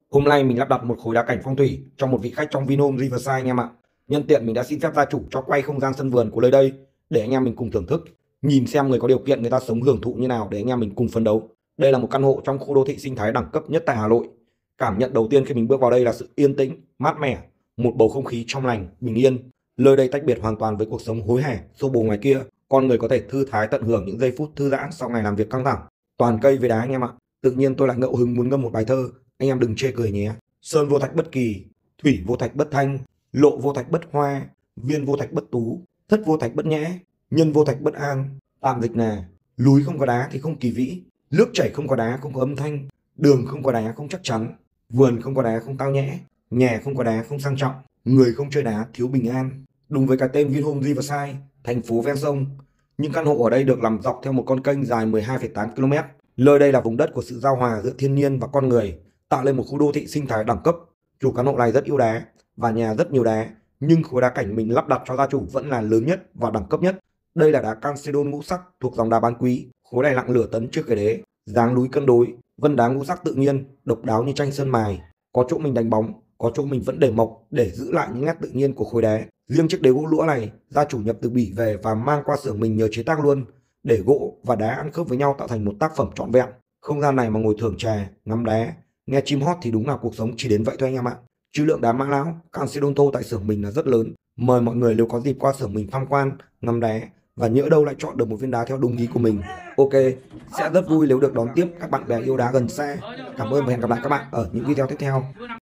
Hôm nay mình lắp đặt một khối đá cảnh phong thủy cho một vị khách trong Vinhome Riverside anh em ạ. Nhân tiện mình đã xin phép gia chủ cho quay không gian sân vườn của nơi đây để anh em mình cùng thưởng thức, nhìn xem người có điều kiện người ta sống hưởng thụ như nào để anh em mình cùng phấn đấu. Đây là một căn hộ trong khu đô thị sinh thái đẳng cấp nhất tại Hà Nội. Cảm nhận đầu tiên khi mình bước vào đây là sự yên tĩnh, mát mẻ, một bầu không khí trong lành, bình yên. Nơi đây tách biệt hoàn toàn với cuộc sống hối hả, xô bồ ngoài kia. Con người có thể thư thái tận hưởng những giây phút thư giãn sau ngày làm việc căng thẳng. Toàn cây với đá anh em ạ. Tự nhiên tôi lại ngẫu hứng muốn ngâm một bài thơ, anh em đừng chê cười nhé. Sơn vô thạch bất kỳ, thủy vô thạch bất thanh, lộ vô thạch bất hoa, viên vô thạch bất tú, thất vô thạch bất nhẽ, nhân vô thạch bất an. Tạm dịch là núi không có đá thì không kỳ vĩ, nước chảy không có đá không có âm thanh, đường không có đá không chắc chắn, vườn không có đá không tao nhẽ, nhà không có đá không sang trọng, người không chơi đá thiếu bình an. Đúng với cái tên Vinhome Riverside, thành phố ven sông. Những căn hộ ở đây được làm dọc theo một con kênh dài 12,8 km. Nơi đây là vùng đất của sự giao hòa giữa thiên nhiên và con người, tạo lên một khu đô thị sinh thái đẳng cấp. Chủ căn hộ này rất yêu đá và nhà rất nhiều đá, nhưng khối đá cảnh mình lắp đặt cho gia chủ vẫn là lớn nhất và đẳng cấp nhất. Đây là đá Chalcedon ngũ sắc thuộc dòng đá bán quý. Khối này nặng nửa tấn trước cái đế, dáng núi cân đối, vân đá ngũ sắc tự nhiên, độc đáo như tranh sơn mài. Có chỗ mình đánh bóng, có chỗ mình vẫn để mộc để giữ lại những nét tự nhiên của khối đá. Riêng chiếc đế gỗ lũa này, gia chủ nhập từ Bỉ về và mang qua xưởng mình nhờ chế tác luôn, để gỗ và đá ăn khớp với nhau tạo thành một tác phẩm trọn vẹn. Không gian này mà ngồi thưởng trà, ngắm đá, nghe chim hót thì đúng là cuộc sống chỉ đến vậy thôi anh em ạ. Chứ lượng đá mã não, Chalcedon thô tại xưởng mình là rất lớn. Mời mọi người nếu có dịp qua xưởng mình tham quan, ngắm đá và nhỡ đâu lại chọn được một viên đá theo đúng ý của mình. Ok, sẽ rất vui nếu được đón tiếp các bạn bè yêu đá gần xa. Cảm ơn và hẹn gặp lại các bạn ở những video tiếp theo.